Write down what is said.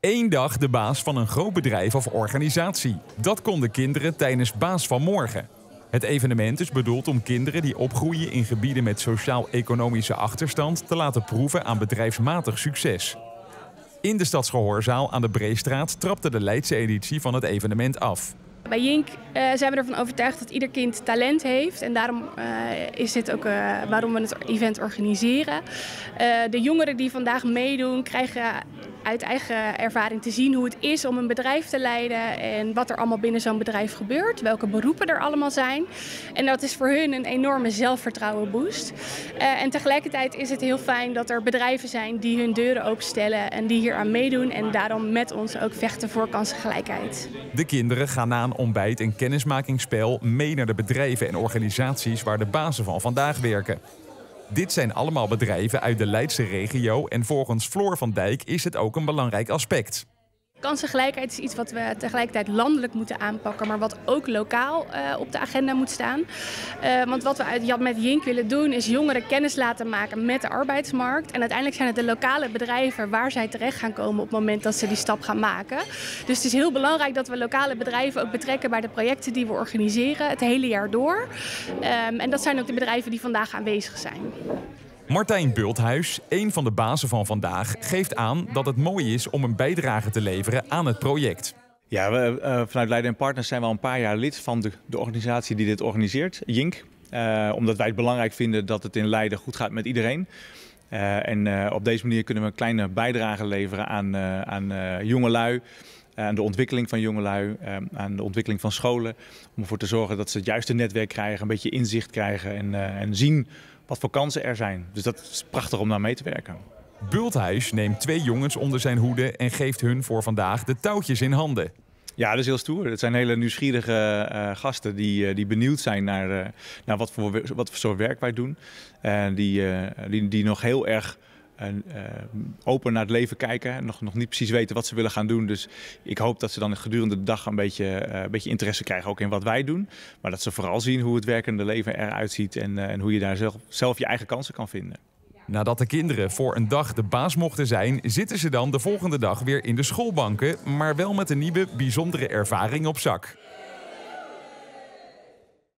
Eén dag de baas van een groot bedrijf of organisatie. Dat konden kinderen tijdens Baas van Morgen. Het evenement is bedoeld om kinderen die opgroeien in gebieden met sociaal-economische achterstand te laten proeven aan bedrijfsmatig succes. In de Stadsgehoorzaal aan de Breestraat trapte de Leidse editie van het evenement af. Bij Jink zijn we ervan overtuigd dat ieder kind talent heeft. En daarom is dit ook waarom we het event organiseren. De jongeren die vandaag meedoen krijgen uit eigen ervaring te zien hoe het is om een bedrijf te leiden. En wat er allemaal binnen zo'n bedrijf gebeurt. Welke beroepen er allemaal zijn. En dat is voor hun een enorme zelfvertrouwen boost. En tegelijkertijd is het heel fijn dat er bedrijven zijn die hun deuren openstellen. En die hier aan meedoen. En daarom met ons ook vechten voor kansengelijkheid. De kinderen gaan na een ontbijt- en kennismakingsspel mee naar de bedrijven en organisaties waar de bazen van vandaag werken. Dit zijn allemaal bedrijven uit de Leidse regio en volgens Floor van Dijk is het ook een belangrijk aspect. Kansengelijkheid is iets wat we tegelijkertijd landelijk moeten aanpakken, maar wat ook lokaal op de agenda moet staan. Want wat we met Jink willen doen is jongeren kennis laten maken met de arbeidsmarkt. En uiteindelijk zijn het de lokale bedrijven waar zij terecht gaan komen op het moment dat ze die stap gaan maken. Dus het is heel belangrijk dat we lokale bedrijven ook betrekken bij de projecten die we organiseren het hele jaar door. En dat zijn ook de bedrijven die vandaag aanwezig zijn. Martijn Bulthuis, een van de bazen van vandaag, geeft aan dat het mooi is om een bijdrage te leveren aan het project. Ja, vanuit Leiden & Partners zijn we al een paar jaar lid van de organisatie die dit organiseert, Jink. Omdat wij het belangrijk vinden dat het in Leiden goed gaat met iedereen. En op deze manier kunnen we een kleine bijdrage leveren aan jongelui. Aan de ontwikkeling van jongelui, aan de ontwikkeling van scholen. Om ervoor te zorgen dat ze het juiste netwerk krijgen, een beetje inzicht krijgen en zien wat voor kansen er zijn. Dus dat is prachtig om naar mee te werken. Bulthuis neemt 2 jongens onder zijn hoede en geeft hun voor vandaag de touwtjes in handen. Ja, dat is heel stoer. Het zijn hele nieuwsgierige gasten die benieuwd zijn naar wat voor soort werk wij doen. Die nog heel erg open naar het leven kijken en nog niet precies weten wat ze willen gaan doen. Dus ik hoop dat ze dan gedurende de dag een beetje interesse krijgen ook in wat wij doen. Maar dat ze vooral zien hoe het werkende leven eruit ziet en hoe je daar zelf je eigen kansen kan vinden. Nadat de kinderen voor een dag de baas mochten zijn, zitten ze dan de volgende dag weer in de schoolbanken, maar wel met een nieuwe bijzondere ervaring op zak.